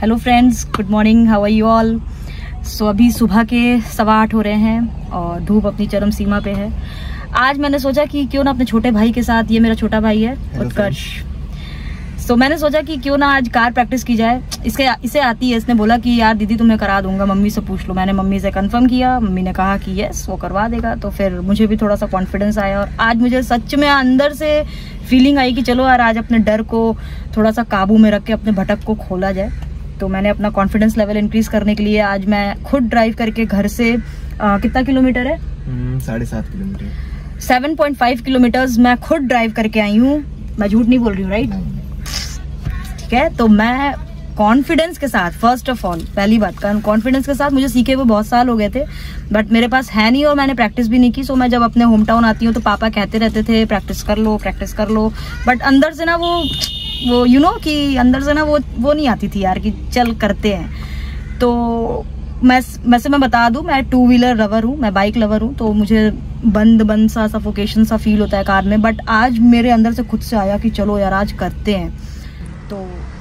Hello friends, good morning, how are you all. So अभी सुबह के 8:15 हो रहे हैं और धूप अपनी चरम सीमा पे है। आज मैंने सोचा कि क्यों ना अपने छोटे भाई के साथ, ये मेरा छोटा भाई है उत्कर्ष, तो मैंने सोचा कि क्यों ना आज कार प्रैक्टिस की जाए। इसे आती है। इसने बोला कि यार दीदी तुम्हें करा दूंगा, मम्मी से पूछ लो। मैंने मम्मी से कंफर्म किया, मम्मी ने कहा कि यस वो करवा देगा। तो फिर मुझे भी थोड़ा सा कॉन्फिडेंस आया और आज मुझे सच में अंदर से फीलिंग आई कि चलो यार आज अपने डर को थोड़ा सा काबू में रख के अपने भटक को खोला जाए। तो मैंने अपना कॉन्फिडेंस लेवल इंक्रीज करने के लिए आज मैं खुद ड्राइव करके घर से कितना किलोमीटर है, 7.5 किलोमीटर, 7.5 किलोमीटर्स मैं खुद ड्राइव करके आई हूँ। मैं झूठ नहीं बोल रही हूँ, राइट? ठीक है। तो मैं कॉन्फिडेंस के साथ, फर्स्ट ऑफ ऑल पहली बात कॉन्फिडेंस के साथ, मुझे सीखे हुए बहुत साल हो गए थे बट मेरे पास है नहीं और मैंने प्रैक्टिस भी नहीं की। सो मैं जब अपने होम टाउन आती हूँ तो पापा कहते रहते थे प्रैक्टिस कर लो, बट अंदर से ना वो यू नो कि अंदर से ना वो नहीं आती थी यार कि चल करते हैं। तो मैं बता दूं, मैं 2 व्हीलर लवर हूँ, मैं बाइक लवर हूँ, तो मुझे बंद सा सफोकेशन सा फील होता है कार में। बट आज मेरे अंदर से खुद से आया कि चलो यार आज करते हैं। तो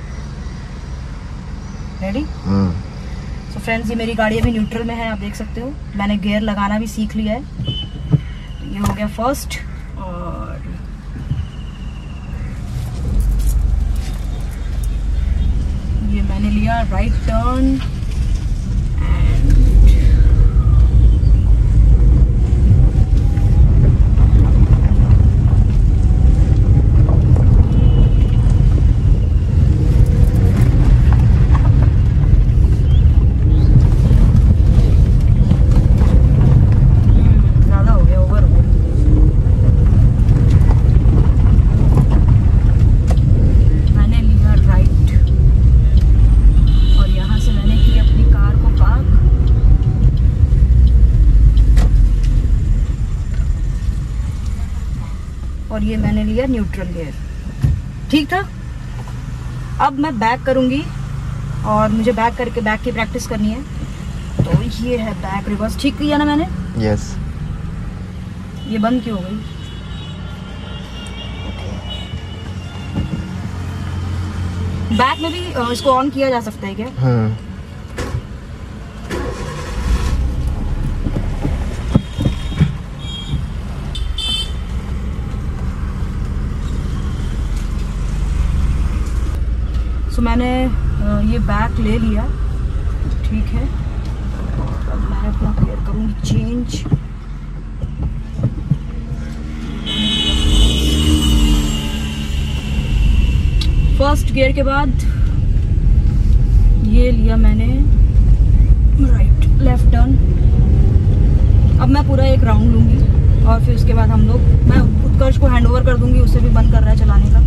रेडी? सो फ्रेंड्स, ये मेरी गाड़ी अभी न्यूट्रल में है, आप देख सकते हो। मैंने गियर लगाना भी सीख लिया है। तो ये हो गया फर्स्ट, और ये मैंने लिया राइट टर्न। और ये मैंने लिया न्यूट्रल गियर। ठीक था। अब मैं बैक करूंगी और मुझे बैक करके बैक की प्रैक्टिस करनी है। तो ये है बैक रिवर्स। ठीक किया ना मैंने? यस। ये बंद क्यों हो गई? बैक में भी इसको ऑन किया जा सकता है क्या? हाँ। तो मैंने ये बैक ले लिया, ठीक है। अब मैं अपना गियर करूँगी चेंज। फर्स्ट गियर के बाद ये लिया मैंने राइट लेफ्ट टर्न। अब मैं पूरा एक राउंड लूँगी और फिर उसके बाद मैं उत्कर्ष को हैंड ओवर कर दूँगी। उसे भी मन कर रहा है चलाने का।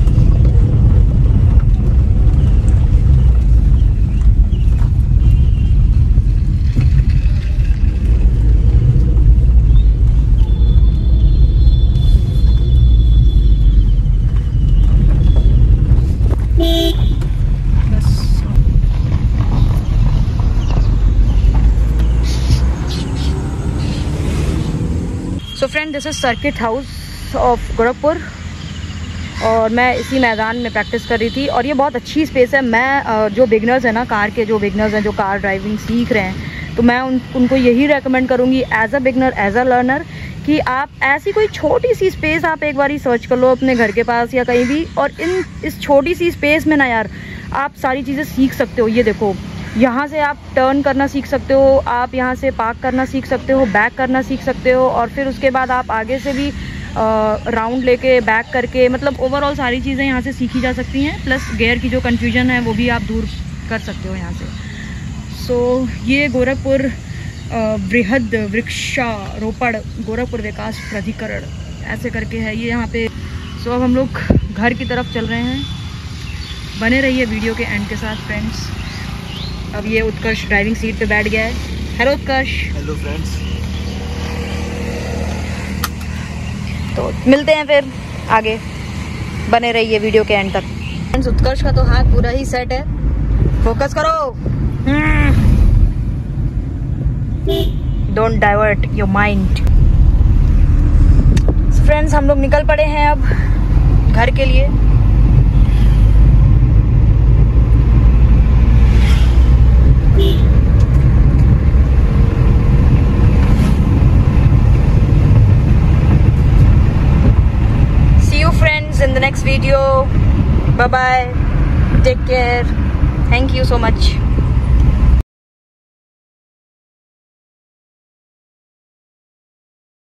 So friend, this is circuit house of Gorakhpur और मैं इसी मैदान में प्रैक्टिस कर रही थी। और ये बहुत अच्छी स्पेस है। मैं जो बिगनर्स हैं ना, कार के जो बिगनर्स हैं, जो कार ड्राइविंग सीख रहे हैं, तो मैं उनको यही रेकमेंड करूँगी as a beginner, as a learner, कि आप ऐसी कोई छोटी सी स्पेस आप एक बार ही सर्च कर लो अपने घर के पास या कहीं भी। और इस छोटी सी स्पेस में ना यार आप सारी चीज़ें सीख सकते हो। ये देखो, यहाँ से आप टर्न करना सीख सकते हो, आप यहाँ से पार्क करना सीख सकते हो, बैक करना सीख सकते हो, और फिर उसके बाद आप आगे से भी राउंड लेके बैक करके, मतलब ओवरऑल सारी चीज़ें यहाँ से सीखी जा सकती हैं। प्लस गियर की जो कन्फ्यूजन है वो भी आप दूर कर सकते हो यहाँ से। सो ये गोरखपुर बृहद वृक्षारोपण गोरखपुर विकास प्राधिकरण ऐसे करके है ये यहाँ पे। सो अब हम लोग घर की तरफ चल रहे हैं। बने रहिए वीडियो के एंड के साथ फ्रेंड्स। अब ये उत्कर्ष ड्राइविंग सीट पे बैठ गया है। हेलो उत्कर्ष। Hello friends. तो मिलते हैं फिर आगे, बने रहिए वीडियो के एंड तक। फ्रेंड्स, उत्कर्ष का तो हाथ पूरा ही सेट है। फोकस करो, don't divert your mind. Friends, हम लोग निकल पड़े हैं अब घर के लिए। guys in the next video. Bye bye, take care, thank you so much.